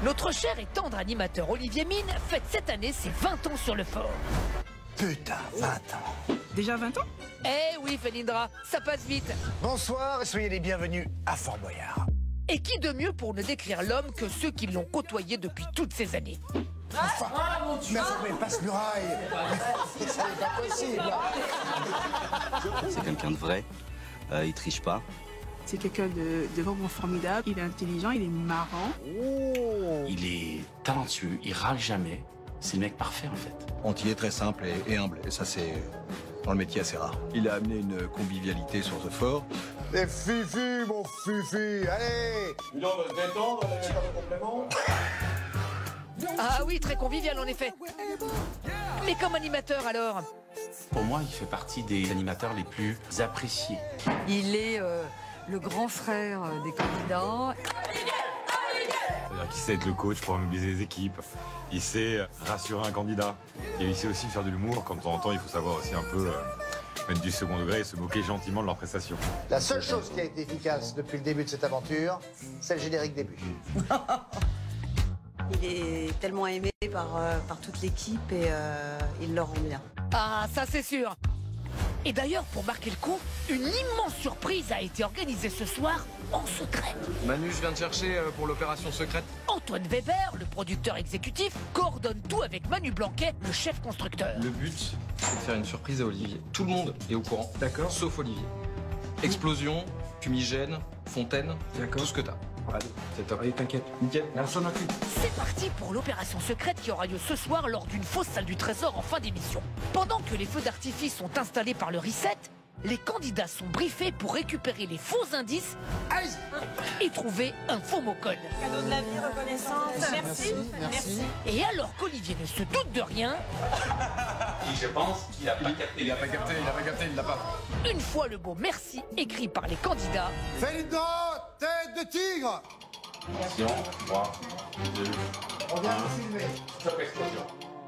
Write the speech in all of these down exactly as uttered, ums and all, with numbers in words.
Notre cher et tendre animateur Olivier Mine fête cette année ses vingt ans sur le fort. Putain, vingt ans. Déjà vingt ans? Eh oui, Felindra, ça passe vite. Bonsoir et soyez les bienvenus à Fort Boyard. Et qui de mieux pour ne décrire l'homme que ceux qui l'ont côtoyé depuis toutes ces années? Enfin, mais mais passe-muraille. Ça n'est pas possible. C'est quelqu'un de vrai, euh, il triche pas. C'est quelqu'un de, de vraiment formidable. Il est intelligent, il est marrant. Oh. Il est talentueux, il râle jamais. C'est le mec parfait en fait. Antilles est très simple et, et humble, et ça c'est dans le métier assez rare. Il a amené une convivialité sur The Fort. Les fifi, mon fifi, allez. Non, on va se détendre, on va faire le complément. Ah oui, très convivial en effet. Mais comme animateur alors? Pour moi, il fait partie des animateurs les plus appréciés. Il est euh, le grand frère des candidats. C'est-à-dire qu'il sait être le coach pour mobiliser les équipes. Il sait rassurer un candidat. Et il sait aussi faire de l'humour. Quand de temps en temps, il faut savoir aussi un peu euh, mettre du second degré et se moquer gentiment de leurs prestations. La seule chose qui a été efficace depuis le début de cette aventure, c'est le générique début. Il est tellement aimé par, euh, par toute l'équipe et euh, il le rend bien. Ah, ça c'est sûr. Et d'ailleurs, pour marquer le coup, une immense surprise a été organisée ce soir en secret. Manu, je viens de chercher pour l'opération secrète. Antoine Weber, le producteur exécutif, coordonne tout avec Manu Blanquet, le chef constructeur. Le but, c'est de faire une surprise à Olivier. Tout le monde est au courant. D'accord. Sauf Olivier. Explosion, fumigène, fontaine, tout ce que t'as. Allez, c'est top. Allez, t'inquiète. Nickel. Personne n'occupe. C'est parti pour l'opération secrète qui aura lieu ce soir lors d'une fausse salle du trésor en fin d'émission. Pendant que les feux d'artifice sont installés par le reset, les candidats sont briefés pour récupérer les faux indices et trouver un faux mot-code. Cadeau de la vie, reconnaissance. Merci, merci. Et alors qu'Olivier ne se doute de rien, Je pense qu'il a pas capté. Il a pas capté, il a pas capté, il l'a pas. une fois le mot merci écrit par les candidats, Felindra, tête de tigre. Attention, trois, deux, On vient de filmer. top explosion.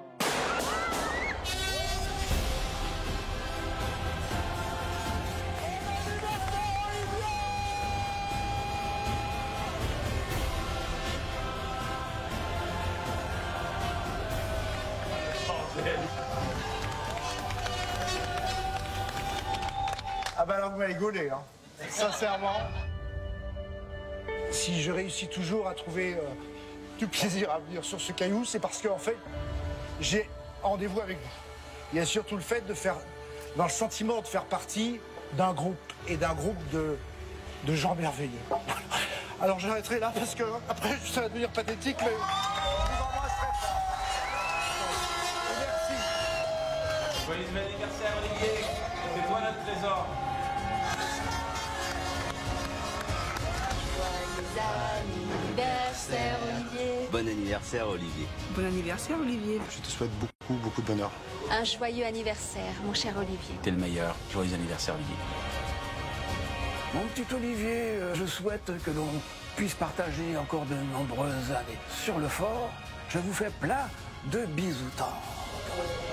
Ah bah alors vous m'avez gaulé, hein. Sincèrement. Si je réussis toujours à trouver euh, du plaisir à venir sur ce caillou, c'est parce qu'en fait, j'ai rendez-vous avec vous. Il y a surtout le fait de faire, dans le sentiment de faire partie d'un groupe, et d'un groupe de, de gens merveilleux. Alors j'arrêterai là parce que après ça va devenir pathétique, mais je vous embrasse très fort. Merci. Joyeux anniversaire Olivier, c'est toi notre trésor. Anniversaire, Olivier. Bon anniversaire Olivier. Bon anniversaire, Olivier. Je te souhaite beaucoup, beaucoup de bonheur. Un joyeux anniversaire, mon cher Olivier. T'es le meilleur. Joyeux anniversaire Olivier. Mon petit Olivier, euh, je souhaite que l'on puisse partager encore de nombreuses années sur le fort. Je vous fais plein de bisous tendres.